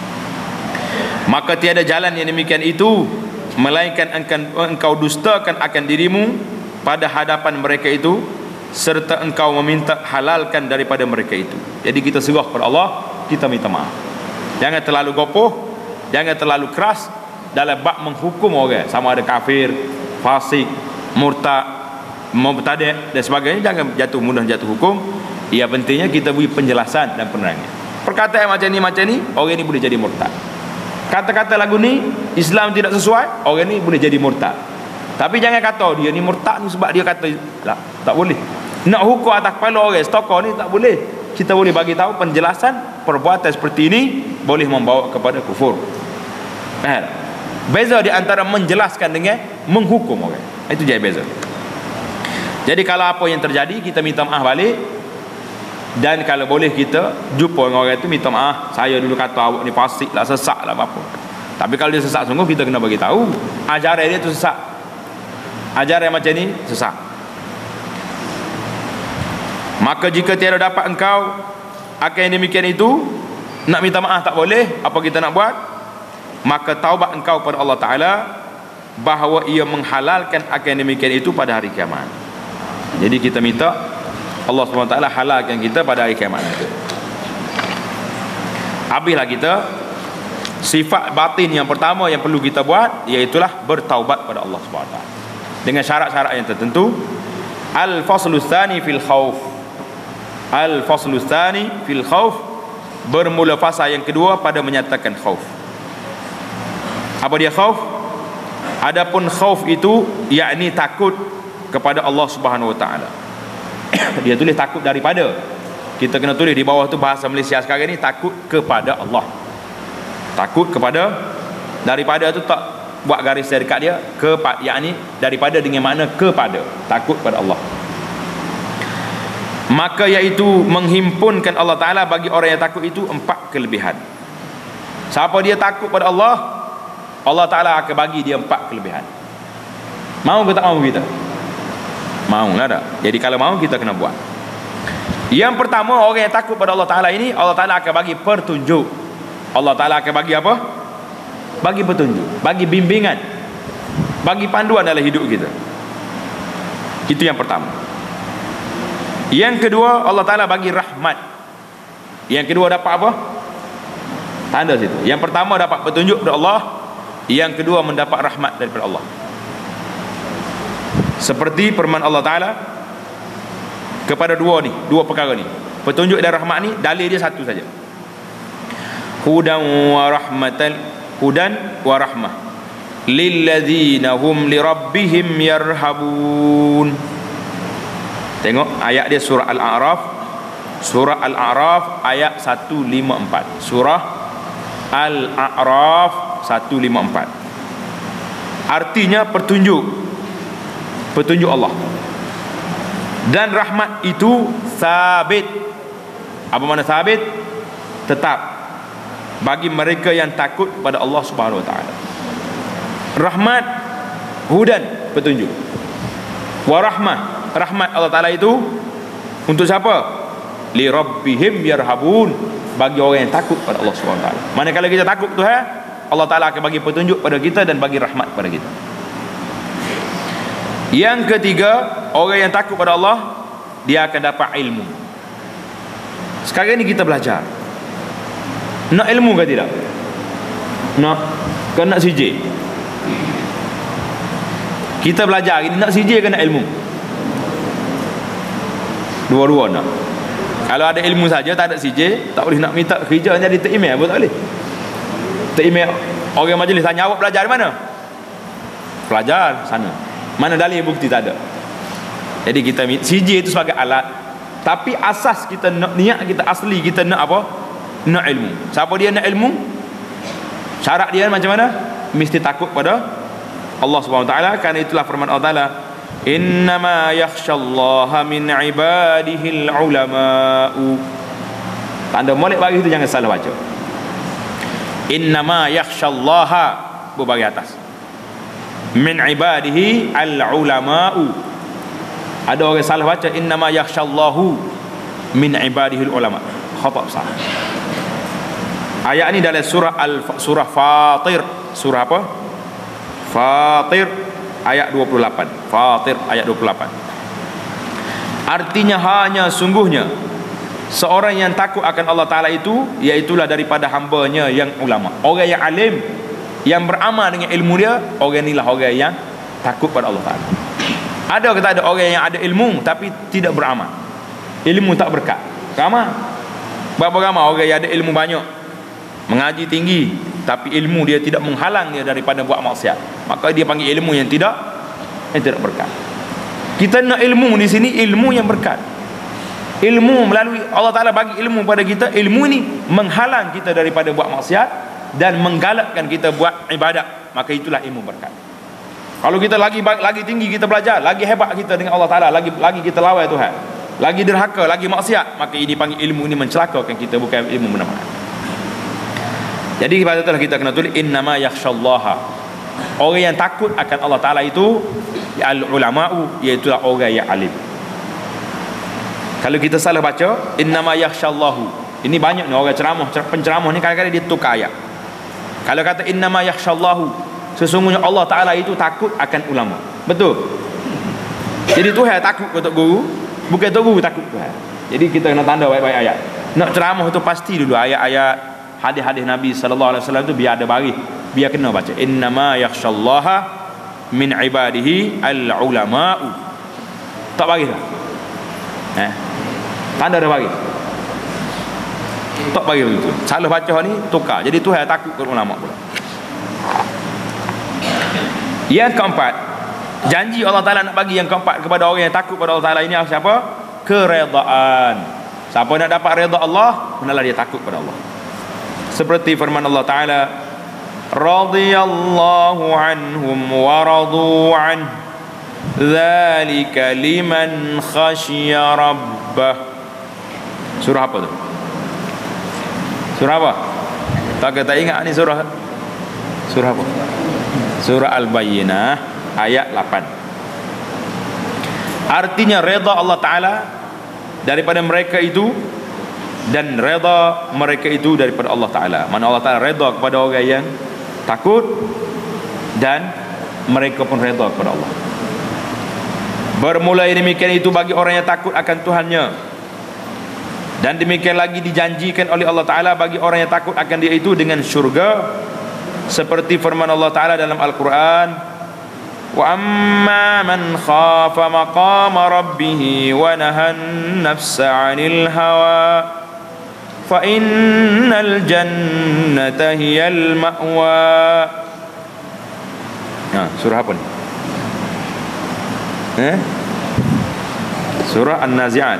Maka tiada jalan yang demikian itu, melainkan engkau dustakan akan dirimu pada hadapan mereka itu, serta engkau meminta halalkan daripada mereka itu. Jadi kita serah kepada Allah, kita minta maaf. Jangan terlalu gopoh, jangan terlalu keras dalam bab menghukum orang, sama ada kafir, fasik, murtad, mubtadi' dan sebagainya. Jangan mudah jatuh hukum. Ya, pentingnya kita beri penjelasan dan penerangan. Perkataan macam ni, orang ni boleh jadi murtad. Kata-kata lagu ni Islam tidak sesuai, orang ni boleh jadi murtad. Tapi jangan kata dia ni murtad ni sebab dia kata lah, tak boleh. Nak hukum atas kepala orang stokor ni tak boleh. Kita boleh bagi tahu penjelasan perbuatan seperti ini boleh membawa kepada kufur. Beza di antara menjelaskan dengan menghukum orang. Itu je beza. Jadi kalau apa yang terjadi, kita minta maaf balik. Dan kalau boleh kita jumpa dengan orang itu, minta maaf, saya dulu kata awak ni fasik lah, sesak lah, apa. Tapi kalau dia sesak sungguh, kita kena bagi tahu ajaran dia tu sesak. Ajaran macam ni sesak. Maka jika tiada dapat engkau akan yang demikian itu, nak minta maaf tak boleh, apa kita nak buat? Maka taubat engkau pada Allah Ta'ala bahawa ia menghalalkan akan yang demikian itu pada hari kiamat. Jadi kita minta Allah SWT halalkan kita pada hari kiamat. Habislah kita. Sifat batin yang pertama yang perlu kita buat, iaitulah bertaubat pada Allah SWT dengan syarat-syarat yang tertentu. Al-faslu tsani fil khauf. Al-faslu tsani fil khauf, bermula fasa yang kedua pada menyatakan khauf. Apa dia khauf? Adapun khauf itu yakni takut kepada Allah Subhanahu wa taala. Dia tulis takut daripada. Kita kena tulis di bawah tu bahasa Malaysia sekarang ni, takut kepada Allah. Takut kepada, daripada tu tak buat garis dekat dia, yakni daripada dengan makna kepada, takut kepada Allah. Maka iaitu menghimpunkan Allah Ta'ala bagi orang yang takut itu 4 kelebihan. Siapa dia takut pada Allah, Allah Ta'ala akan bagi dia 4 kelebihan. Mau ke tak mau kita? Mau lah tak? Jadi kalau mau kita kena buat. Yang pertama, orang yang takut pada Allah Ta'ala ini, Allah Ta'ala akan bagi petunjuk. Allah Ta'ala akan bagi apa? Bagi petunjuk, bagi bimbingan, bagi panduan dalam hidup kita. Itu yang pertama. Yang kedua, Allah Ta'ala bagi rahmat. Yang kedua dapat apa? Tanda situ. Yang pertama dapat petunjuk dari Allah. Yang kedua mendapat rahmat daripada Allah. Seperti firman Allah Ta'ala kepada dua perkara ni. Petunjuk dan rahmat ni, dalil dia satu saja. Hudan wa rahmah lilladzina hum lirabbihim yarhabun. Tengok ayat dia, surah Al-A'raf. Surah Al-A'raf ayat 154. Surah Al-A'raf 154. Artinya petunjuk Allah. Dan rahmat itu sabit. Apa makna sabit? Tetap bagi mereka yang takut pada Allah Subhanahu wa taala. Rahmat, hudan, petunjuk. Wa rahmah, rahmat Allah Ta'ala itu untuk siapa? Li rabbihim yarhabun, bagi orang yang takut pada Allah Subhanahu wa taala. Manakala kita takut Tuhan, Allah Ta'ala akan bagi petunjuk pada kita dan bagi rahmat pada kita. Yang ketiga, orang yang takut pada Allah, dia akan dapat ilmu. Sekarang ni kita belajar. Nak ilmu ke tidak? Nak? Kan nak CJ? Kita belajar ini, nak CJ ke nak ilmu? Dua-dua nak. Kalau ada ilmu saja, tak ada CJ, tak boleh nak minta kerja jadi tak email pun tak boleh. Tak email orang majlis tanya, awak belajar di mana? Belajar sana. Mana dalil bukti? Tak ada. Jadi kita CJ itu sebagai alat, tapi asas kita nak, niat kita asli kita nak apa? Nak ilmu. Siapa dia nak ilmu? Syarat dia macam mana? Mesti takut pada Allah Subhanahu wa taala. Karena itulah firman Allah Taala, innama yakhshallaha min ibadihil ulama'u. Tanda molek bagi itu jangan salah baca. Innama yakhshallaha, bagi atas. Min ibadihi al ulama'u. Ada orang salah baca innama yakhshallahu min ibadihi al ulama. Khata' salah. Ayat ini dalam surah Fatir. Surah apa? Fatir ayat 28. Fatir ayat 28. Artinya hanya sungguhnya seorang yang takut akan Allah Ta'ala itu, iaitulah daripada hambanya yang ulama, orang yang alim, yang beramal dengan ilmu dia. Orang inilah orang yang takut pada Allah Ta'ala. Ada ke tak ada orang yang ada ilmu tapi tidak beramal? Ilmu tak berkat. Ramai. Berapa ramai orang yang ada ilmu banyak, mengaji tinggi, tapi ilmu dia tidak menghalang dia daripada buat maksiat. Maka dia panggil ilmu yang tidak berkat. Kita nak ilmu di sini, ilmu yang berkat. Ilmu melalui Allah Ta'ala bagi ilmu pada kita. Ilmu ini menghalang kita daripada buat maksiat dan menggalakkan kita buat ibadat. Maka itulah ilmu berkat. Kalau kita lagi tinggi kita belajar, lagi hebat kita dengan Allah Ta'ala, lagi kita lawan Tuhan, lagi derhaka, lagi maksiat, maka ini panggil ilmu ini mencelakakan kita, bukan ilmu menemankan. Jadi pada itulah kita kena tulis innama yakhshallaha. Orang yang takut akan Allah Ta'ala itu al-ulama'u, iaitu orang yang alim. Kalau kita salah baca innama yakhshallahu, ini banyak ni orang penceramah ni kadang-kadang dia tukar ayat. Kalau kata innama yakhshallahu, sesungguhnya Allah Ta'ala itu takut akan ulama. Betul? Jadi Tuhan takut kepada guru, bukan guru takut Tuhan. Jadi kita kena tanda baik-baik ayat. Nak ceramah tu pasti dulu ayat-ayat hadis-hadis Nabi sallallahu alaihi wasallam tu biar ada baris, biar kena baca innama yakhshallaha min ibadihi al-ulama'u. Tak baris dah. Tanda dah baris. Tak baris begitu. Salah baca ni tukar. Jadi Tuhan takut kepada ulama pula. Yang keempat, janji Allah Ta'ala nak bagi yang keempat kepada orang yang takut pada Allah Ta'ala ini siapa? Keredaan. Siapa nak dapat redha Allah, hendaklah dia takut pada Allah. Seperti firman Allah Ta'ala, radhiyallahu anhum wa radu an, dzalika liman khasyiya rabbah. Surah apa tu? Surah apa? Tak ingat ni surah. Surah apa? Surah Al-Bayyinah ayat 8. Artinya redha Allah Ta'ala daripada mereka itu, dan redha mereka itu daripada Allah Ta'ala. Mana Allah Ta'ala redha kepada orang yang takut, dan mereka pun redha kepada Allah. Bermula demikian itu bagi orang yang takut akan Tuhannya, dan demikian lagi dijanjikan oleh Allah Ta'ala bagi orang yang takut akan dia itu dengan syurga, seperti firman Allah Ta'ala dalam Al-Quran, wa amma man khafa maqama rabbih wa nahan nafsa 'anil hawa fa innal jannata hiyal ma'wa. Surah apa ni? Surah An-Nazi'at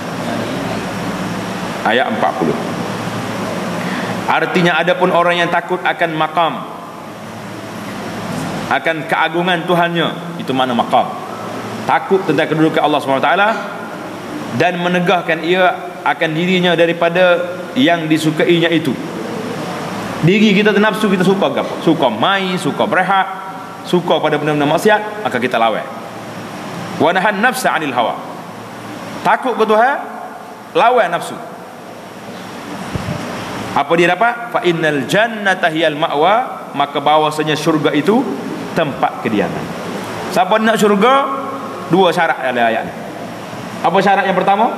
ayat 40. Artinya adapun orang yang takut akan maqam, akan keagungan Tuhannya, itu mana maqam, takut tentang kedudukan Allah SWT, dan menegahkan ia akan dirinya daripada yang disukainya itu. Diri kita nafsu kita suka apa? Suka main, suka berehat, suka pada benda-benda maksiat, maka kita lawan. Wa nahan nafsa 'anil hawa. Takut ke Tuhan, lawan nafsu. Apa dia dapat? Fa innal jannata hiyal ma'wa, maka bahawasanya syurga itu tempat kediaman. Siapa nak syurga? Dua syarat dalam ayat ni. Apa syarat yang pertama?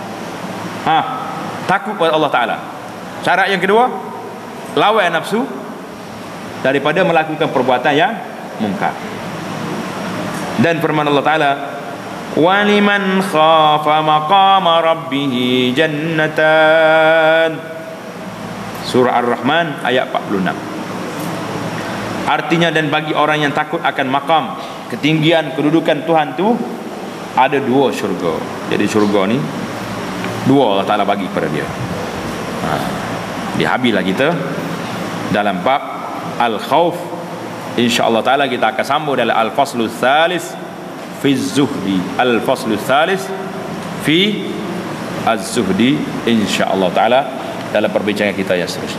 Takut pada Allah Ta'ala. Syarat yang kedua, lawan nafsu daripada melakukan perbuatan yang mungkar. Dan firman Allah Ta'ala, waliman khafa maqama rabbih jannatan. Surah Ar-Rahman ayat 46. Artinya, dan bagi orang yang takut akan makam, ketinggian kedudukan Tuhan tu, ada dua syurga. Jadi syurga ni dua Allah Ta'ala bagi kepada dia. Dihabislah kita dalam bab Al-Khawf. InsyaAllah Ta'ala kita akan sambung dalam Al-Faslu Thalis fi Az-Zuhdi. Al-Faslu Thalis fi Az-Zuhdi, InsyaAllah Ta'ala, dalam perbincangan kita yang seterusnya.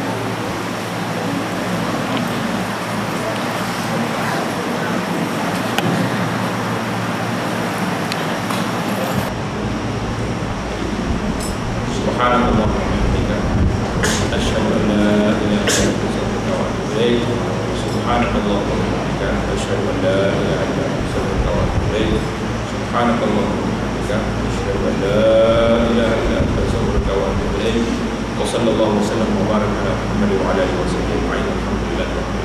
Subhanallah wa bihamdihi, asyhadu an la ilaha illa anta, subhanallah wa bihamdihi, asyhadu an la ilaha illa anta, subhanallah wa bihamdihi, asyhadu an la ilaha illa anta, wa sallallahu wasallam wa baraka ala Muhammad wa ala alihi wa sahbihi ajma'in. Alhamdulillah.